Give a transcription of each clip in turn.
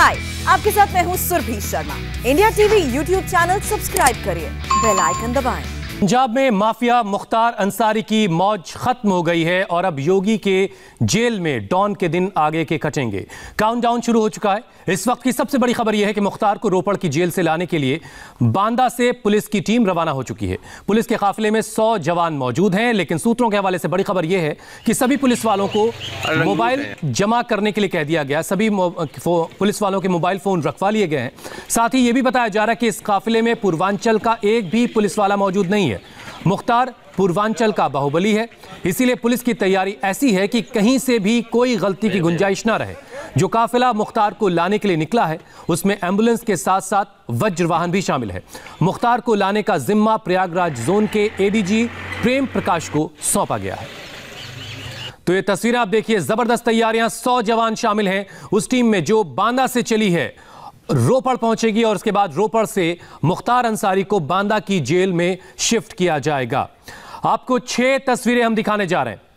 हाय, आपके साथ मैं हूं Surabhi Sharma. India TV YouTube channel subscribe करिए, बेल आइकन दबाएं। पंजाब में माफिया मुख्तार अंसारी की मौज खत्म हो गई है और अब योगी के जेल में डॉन के दिन आगे के कटेंगे। काउंटडाउन शुरू हो चुका है। इस वक्त की सबसे बड़ी खबर यह है कि मुख्तार को रोपड़ की जेल से लाने के लिए बांदा से पुलिस की टीम रवाना हो चुकी है। पुलिस के काफिले में 100 जवान मौजूद हैं, लेकिन सूत्रों के हवाले से बड़ी खबर यह है कि सभी पुलिस वालों को मोबाइल जमा करने के लिए कह दिया गया। सभी पुलिस वालों के मोबाइल फोन रखवा लिए गए हैं। साथ ही यह भी बताया जा रहा है कि इस काफिले में पूर्वांचल का एक भी पुलिस वाला मौजूद नहीं है। मुख्तार पूर्वांचल का बाहुबली है, इसीलिए पुलिस की तैयारी ऐसी है कि कहीं से भी कोई गलती की गुंजाइश ना रहे। जो काफिला मुख्तार को लाने के लिए निकला है उसमें एम्बुलेंस के साथ साथ वज्र वाहन भी शामिल है। मुख्तार को लाने का जिम्मा प्रयागराज जोन के एडीजी प्रेम प्रकाश को सौंपा गया है। तो ये तस्वीरें आप देखिए, जबरदस्त तैयारियां, 100 जवान शामिल हैं उस टीम में जो बांदा से चली है, रोपड़ पहुंचेगी और उसके बाद रोपड़ से मुख्तार अंसारी को बांदा की जेल में शिफ्ट किया जाएगा। आपको 6 तस्वीरें हम दिखाने जा रहे हैं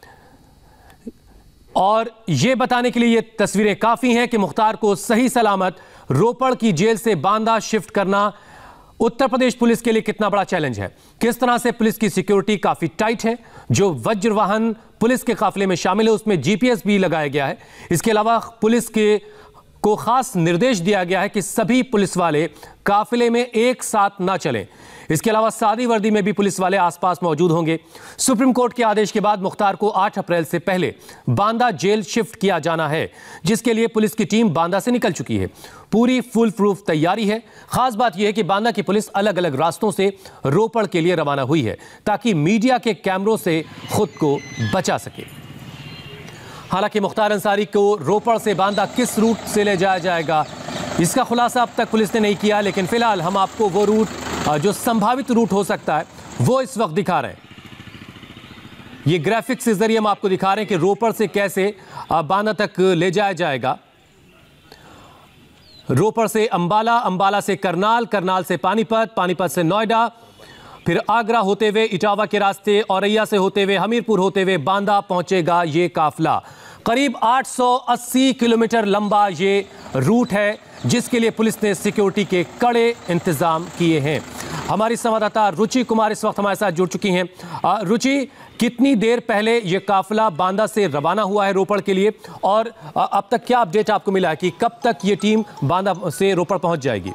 और यह बताने के लिए ये तस्वीरें काफी हैं कि मुख्तार को सही सलामत रोपड़ की जेल से बांदा शिफ्ट करना उत्तर प्रदेश पुलिस के लिए कितना बड़ा चैलेंज है। किस तरह से पुलिस की सिक्योरिटी काफी टाइट है। जो वज्र वाहन पुलिस के काफिले में शामिल है उसमें जीपीएस भी लगाया गया है। इसके अलावा पुलिस को खास निर्देश दिया गया है कि सभी पुलिस वाले काफिले में एक साथ ना चलें। इसके अलावा सादी वर्दी में भी पुलिस वाले आसपास मौजूद होंगे। सुप्रीम कोर्ट के आदेश के बाद मुख्तार को 8 अप्रैल से पहले बांदा जेल शिफ्ट किया जाना है, जिसके लिए पुलिस की टीम बांदा से निकल चुकी है। पूरी फुल प्रूफ तैयारी है। खास बात यह है कि बांदा की पुलिस अलग अलग रास्तों से रोपड़ के लिए रवाना हुई है ताकि मीडिया के कैमरों से खुद को बचा सके। हालांकि मुख्तार अंसारी को रोपड़ से बांदा किस रूट से ले जाया जाएगा इसका खुलासा अब तक पुलिस ने नहीं किया, लेकिन फिलहाल हम आपको वो रूट जो संभावित रूट हो सकता है वो इस वक्त दिखा रहे हैं। ये ग्राफिक्स के जरिए हम आपको दिखा रहे हैं कि रोपड़ से कैसे बांदा तक ले जाया जाएगा। रोपड़ से अंबाला, अंबाला से करनाल, करनाल से पानीपत, पानीपत से नोएडा, फिर आगरा होते हुए इटावा के रास्ते, औरैया से होते हुए हमीरपुर होते हुए बांदा पहुंचेगा ये काफिला। करीब 880 किलोमीटर लंबा ये रूट है जिसके लिए पुलिस ने सिक्योरिटी के कड़े इंतजाम किए हैं। हमारी संवाददाता रुचि कुमार इस वक्त हमारे साथ जुड़ चुकी हैं। रुचि, कितनी देर पहले ये काफिला बांदा से रवाना हुआ है रोपड़ के लिए और अब तक क्या अपडेट आपको मिला है कि कब तक ये टीम बांदा से रोपड़ पहुंच जाएगी?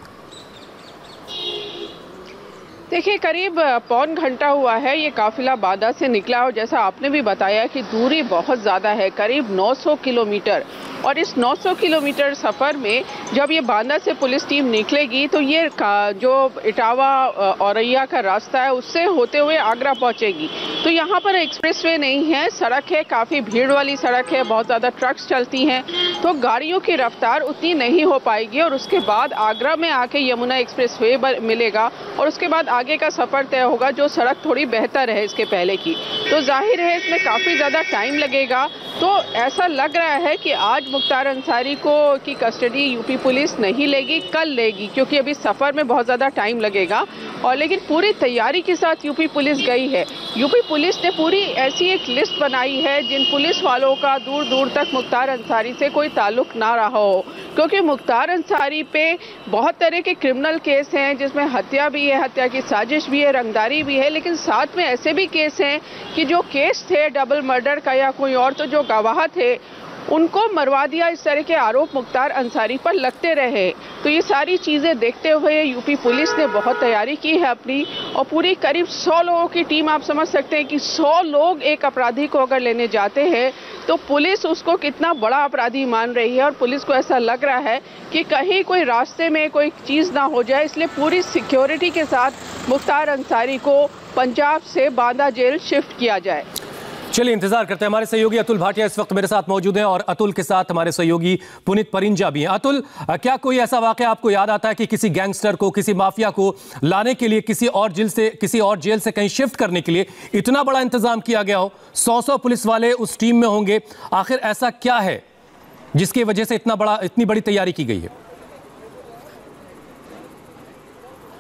देखिए, करीब पौन घंटा हुआ है ये काफिला बांदा से निकला और जैसा आपने भी बताया कि दूरी बहुत ज़्यादा है, करीब 900 किलोमीटर। और इस 900 किलोमीटर सफ़र में जब ये बांदा से पुलिस टीम निकलेगी तो ये जो इटावा औरैया का रास्ता है उससे होते हुए आगरा पहुंचेगी। तो यहाँ पर एक्सप्रेसवे नहीं है, सड़क है, काफ़ी भीड़ वाली सड़क है, बहुत ज़्यादा ट्रक्स चलती हैं, तो गाड़ियों की रफ्तार उतनी नहीं हो पाएगी। और उसके बाद आगरा में आके यमुना एक्सप्रेसवे मिलेगा और उसके बाद आगे का सफ़र तय होगा, जो सड़क थोड़ी बेहतर है इसके पहले की। तो जाहिर है इसमें काफ़ी ज़्यादा टाइम लगेगा। तो ऐसा लग रहा है कि आज मुख्तार अंसारी की कस्टडी यूपी पुलिस नहीं लेगी, कल लेगी, क्योंकि अभी सफ़र में बहुत ज़्यादा टाइम लगेगा। और लेकिन पूरी तैयारी के साथ यूपी पुलिस गई है। यूपी पुलिस ने पूरी ऐसी एक लिस्ट बनाई है जिन पुलिस वालों का दूर दूर तक मुख्तार अंसारी से कोई ताल्लुक ना रहा हो, क्योंकि मुख्तार अंसारी पे बहुत तरह के क्रिमिनल केस हैं जिसमें हत्या भी है, हत्या की साजिश भी है, रंगदारी भी है, लेकिन साथ में ऐसे भी केस हैं कि जो केस थे डबल मर्डर का या कोई और, तो जो गवाह थे उनको मरवा दिया। इस तरह के आरोप मुख्तार अंसारी पर लगते रहे। तो ये सारी चीज़ें देखते हुए यूपी पुलिस ने बहुत तैयारी की है अपनी, और पूरी करीब 100 लोगों की टीम, आप समझ सकते हैं कि 100 लोग एक अपराधी को अगर लेने जाते हैं तो पुलिस उसको कितना बड़ा अपराधी मान रही है। और पुलिस को ऐसा लग रहा है कि कहीं कोई रास्ते में कोई चीज़ ना हो जाए, इसलिए पूरी सिक्योरिटी के साथ मुख्तार अंसारी को पंजाब से बांदा जेल शिफ्ट किया जाए। चलिए इंतजार करते हैं। हमारे सहयोगी अतुल भाटिया इस वक्त मेरे साथ मौजूद हैं और अतुल के साथ हमारे सहयोगी पुनीत परिंजा भी हैं। अतुल, क्या कोई ऐसा वाकया आपको याद आता है कि किसी गैंगस्टर को, किसी माफिया को लाने के लिए किसी और जेल से कहीं शिफ्ट करने के लिए इतना बड़ा इंतजाम किया गया हो? 100 पुलिस वाले उस टीम में होंगे। आखिर ऐसा क्या है जिसकी वजह से इतनी बड़ी तैयारी की गई है?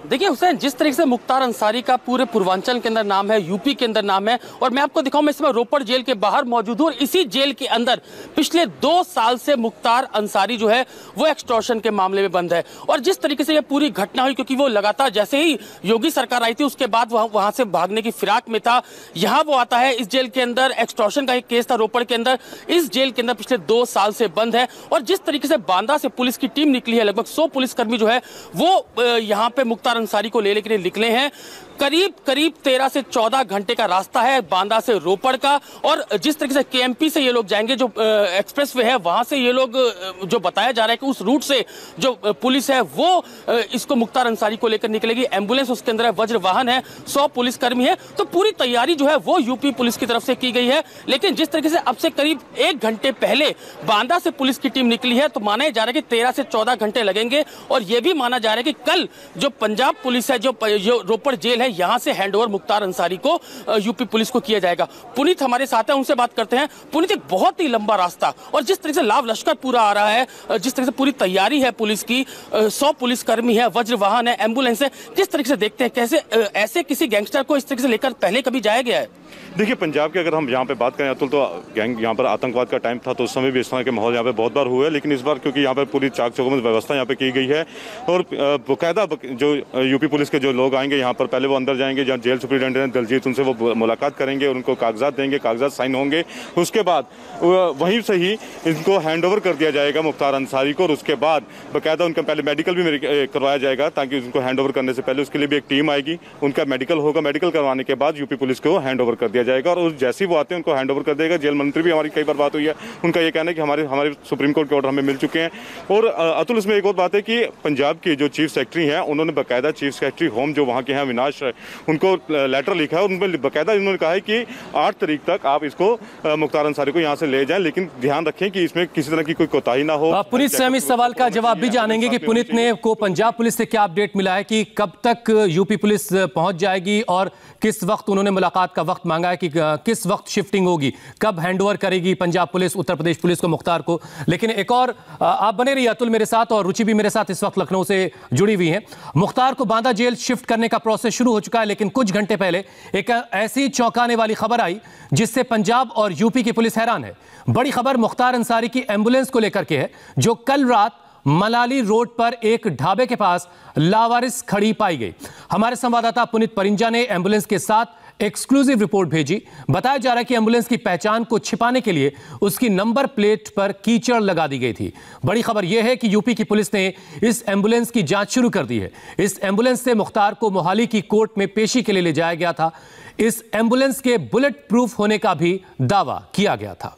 देखिए हुसैन, जिस तरीके से मुख्तार अंसारी का पूरे पूर्वांचल के अंदर नाम है, यूपी के अंदर नाम है, और मैं आपको दिखाऊं, मैं इस समय रोपड़ जेल के बाहर मौजूद हूं और इसी जेल के अंदर पिछले 2 साल से मुख्तार अंसारी जो है वो एक्सटॉर्शन के मामले में बंद है। और जिस तरीके से ये पूरी घटना हुई, क्योंकि वो लगातार जैसे ही योगी सरकार आई थी उसके बाद वहां से भागने की फिराक में था, यहां वो आता है, इस जेल के अंदर एक्सटॉर्शन का एक केस था रोपड़ के अंदर, इस जेल के अंदर पिछले 2 साल से बंद है। और जिस तरीके से बांदा से पुलिस की टीम निकली है, लगभग 100 पुलिसकर्मी जो है वो यहां पे मुख्तार अंसारी को लेने के लिए निकले हैं। करीब 13 से 14 घंटे का रास्ता है बांदा से रोपड़ का, और जिस तरीके से केएमपी से ये लोग जाएंगे, जो एक्सप्रेसवे है वहां से ये लोग, जो बताया जा रहा है कि उस रूट से जो पुलिस है वो इसको मुख्तार अंसारी को लेकर निकलेगी। एम्बुलेंस उसके अंदर है, वज्र वाहन है, 100 पुलिसकर्मी है, तो पूरी तैयारी जो है वो यूपी पुलिस की तरफ से की गई है। लेकिन जिस तरीके से अब से करीब 1 घंटे पहले बांदा से पुलिस की टीम निकली है, तो माना जा रहा है कि 13 से 14 घंटे लगेंगे। और यह भी माना जा रहा है कि कल जो पंजाब पुलिस है, जो रोपड़ जेल है, यहां से हैंडओवर मुख्तार अंसारी को यूपी पुलिस को किया जाएगा। पुनीत हमारे साथ है, उनसे बात करते हैं। पुनीत, एक बहुत ही लंबा रास्ता, और जिस तरह से लाव लश्कर पूरा आ रहा है, जिस तरह से पूरी तैयारी है पुलिस की, 100 पुलिसकर्मी है, वज्र वाहन है, एम्बुलेंस है, किस तरीके से देखते हैं, कैसे ऐसे किसी गैंगस्टर को इस तरीके से लेकर पहले कभी जाया गया है? देखिए, पंजाब की अगर हम यहाँ पे बात करें अतुल, तो गैंग यहाँ पर आतंकवाद का टाइम था, तो उस समय भी इस तरह के माहौल यहाँ पे बहुत बार हुए हैं। लेकिन इस बार क्योंकि यहाँ पे पूरी चाक चौबंद व्यवस्था यहाँ पे की गई है, और बाकायदा जो यूपी पुलिस के जो लोग आएंगे यहाँ पर, पहले वो अंदर जाएंगे, जहाँ जेल सुप्रिटेंडेंट हैं दलजीत, उनसे वो मुलाकात करेंगे, उनको कागजात देंगे, कागजात साइन होंगे, उसके बाद वहीं से ही इनको हैंड ओवर कर दिया जाएगा मुख्तार अंसारी को। और उसके बाद बाकायदा उनका पहले मेडिकल भी करवाया जाएगा, ताकि उनको हैंड ओवर करने से पहले उसके लिए भी एक टीम आएगी, उनका मेडिकल होगा, मेडिकल करवाने के बाद यूपी पुलिस को हैंड ओवर कर दिया जाएगा। और जैसे ही वो आते हैं उनको हैंड ओवर कर देगा। जेल मंत्री भी, हमारी कई बार बात हुई है, उनका ये कहना है कि हमारे सुप्रीम कोर्ट के ऑर्डर हमें मिल चुके हैं। और अतुल, इसमें एक और बात है कि पंजाब के जो चीफ सेक्रेटरी हैं, उन्होंने बाकायदा चीफ सेक्रेटरी होम जो वहाँ के हैं अविनाश, उनको लेटर लिखा है, और उनमें बाकायदा इन्होंने कहा है कि 8 तारीख तक आप इसको मुख्तार अंसारी को यहाँ से ले जाएं, लेकिन ध्यान रखें कि इसमें किसी तरह की कोई कोताही ना हो। पुनीत से हम इस सवाल का जवाब भी जानेंगे कि पुनीत ने को पंजाब पुलिस से क्या अपडेट मिला है कि कब तक यूपी पुलिस पहुंच जाएगी, और किस वक्त उन्होंने मुलाकात का वक्त मांगा है कि किस वक्त शिफ्टिंग होगी, कब हैंडओवर करेगी पंजाब पुलिस उत्तर प्रदेश पुलिस को मुख्तार को। लेकिन एक और, आप बने रहिए अतुल मेरे साथ, और रुचि भी मेरे साथ इस वक्त लखनऊ से जुड़ी हुई है। मुख्तार को बांदा जेल शिफ्ट करने का प्रोसेस शुरू हो चुका है, लेकिन कुछ घंटे पहले एक ऐसी चौंकाने वाली खबर आई जिससे पंजाब और यूपी की पुलिस हैरान है। बड़ी खबर मुख्तार अंसारी की एम्बुलेंस को लेकर के है, जो कल रात मलाली रोड पर एक ढाबे के पास लावारिस खड़ी पाई गई। हमारे संवाददाता पुनीत परिंजा ने एम्बुलेंस के साथ एक्सक्लूसिव रिपोर्ट भेजी। बताया जा रहा है कि एम्बुलेंस की पहचान को छिपाने के लिए उसकी नंबर प्लेट पर कीचड़ लगा दी गई थी। बड़ी खबर यह है कि यूपी की पुलिस ने इस एम्बुलेंस की जांच शुरू कर दी है। इस एम्बुलेंस से मुख्तार को मोहाली की कोर्ट में पेशी के लिए ले जाया गया था। इस एम्बुलेंस के बुलेट प्रूफ होने का भी दावा किया गया था।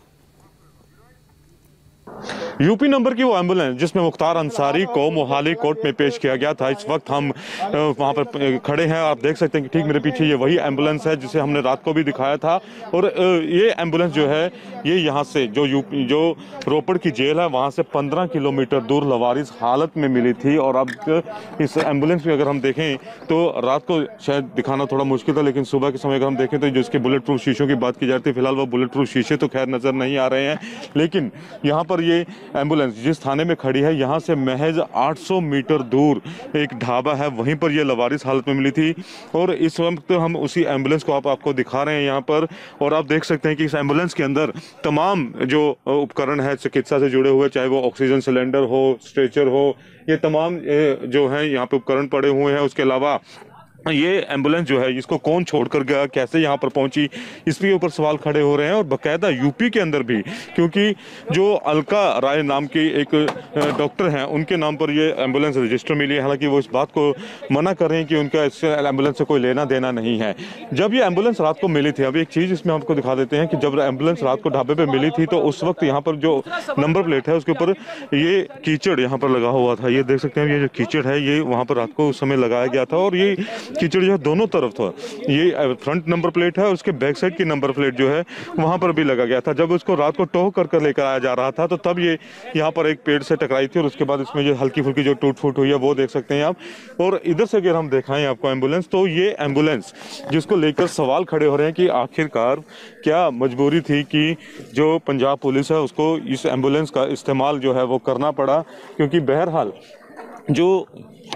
यूपी नंबर की वो एम्बुलेंस जिसमें मुख्तार अंसारी को मोहाली कोर्ट में पेश किया गया था, इस वक्त हम वहां पर खड़े हैं। आप देख सकते हैं कि ठीक मेरे पीछे ये वही एम्बुलेंस है जिसे हमने रात को भी दिखाया था। और ये एम्बुलेंस जो है ये यहाँ से जो रोपड़ की जेल है वहां से 15 किलोमीटर दूर लवारिस हालत में मिली थी। और अब इस एम्बुलेंस में अगर हम देखें तो रात को शायद दिखाना थोड़ा मुश्किल था, लेकिन सुबह के समय अगर हम देखें तो जो इसके बुलेट प्रूफ शीशों की बात की जाती है, फिलहाल वो बुलेट प्रूफ शीशे तो खैर नजर नहीं आ रहे हैं। लेकिन यहाँ पर ये एम्बुलेंस जिस थाने में खड़ी है, यहाँ से महज 800 मीटर दूर एक ढाबा है, वहीं पर यह लवारिस हालत में मिली थी। और इस वक्त हम उसी एम्बुलेंस को आपको दिखा रहे हैं यहाँ पर। और आप देख सकते हैं कि इस एम्बुलेंस के अंदर तमाम जो उपकरण है चिकित्सा से जुड़े हुए, चाहे वो ऑक्सीजन सिलेंडर हो, स्ट्रेचर हो, ये तमाम जो है यहाँ पे उपकरण पड़े हुए हैं। उसके अलावा ये एम्बुलेंस जो है इसको कौन छोड़कर गया, कैसे यहाँ पर पहुंची, इसके ऊपर सवाल खड़े हो रहे हैं। और बाकायदा यूपी के अंदर भी, क्योंकि जो अलका राय नाम की एक डॉक्टर हैं उनके नाम पर ये एम्बुलेंस रजिस्टर मिली है। हालांकि वो इस बात को मना कर रहे हैं कि उनका इस एम्बुलेंस से कोई लेना देना नहीं है। जब ये एम्बुलेंस रात को मिली थी, अब एक चीज़ इसमें आपको दिखा देते हैं कि जब एम्बुलेंस रात को ढाबे पर मिली थी तो उस वक्त यहाँ पर जो नंबर प्लेट है उसके ऊपर ये कीचड़ यहाँ पर लगा हुआ था। ये देख सकते हैं, ये जो कीचड़ है ये वहाँ पर रात को उस समय लगाया गया था। और ये कीचड़ जो है दोनों तरफ था, ये फ्रंट नंबर प्लेट है और उसके बैक साइड की नंबर प्लेट जो है वहां पर भी लगा गया था। जब उसको रात को टो कर लेकर आया जा रहा था तो तब ये यहाँ पर एक पेड़ से टकराई थी और उसके बाद इसमें जो हल्की फुल्की जो टूट फूट हुई है वो देख सकते हैं आप। और इधर से अगर हम दिखाएं आपको एम्बुलेंस, तो ये एम्बुलेंस जिसको लेकर सवाल खड़े हो रहे हैं कि आखिरकार क्या मजबूरी थी कि जो पंजाब पुलिस है उसको इस एम्बुलेंस का इस्तेमाल जो है वो करना पड़ा। क्योंकि बहरहाल जो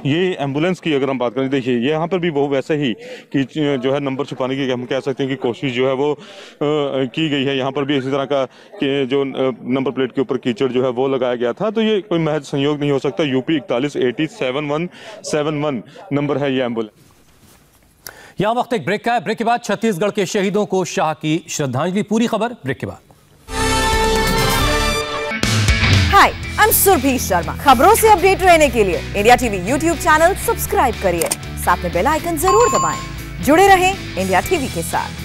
ये एम्बुलेंस की अगर हम बात करें, देखिए ये यहाँ पर भी वो वैसे ही कि जो है नंबर छुपाने की हम कह सकते हैं कि कोशिश जो है वो की गई है। यहाँ पर भी इसी तरह का कि जो नंबर प्लेट के ऊपर कीचड़ जो है वो लगाया गया था। तो ये कोई महज संयोग नहीं हो सकता। यूपी 41807171 नंबर है ये एम्बुलेंस। यहां वक्त एक ब्रेक का है। ब्रेक के बाद छत्तीसगढ़ के शहीदों को शाह की श्रद्धांजलि। पूरी खबर ब्रेक के बाद। Hi, I am Surabhi Sharma. खबरों से अपडेट रहने के लिए India TV YouTube channel subscribe करिए, साथ में बेल आइकन जरूर दबाएं। जुड़े रहें इंडिया टीवी के साथ।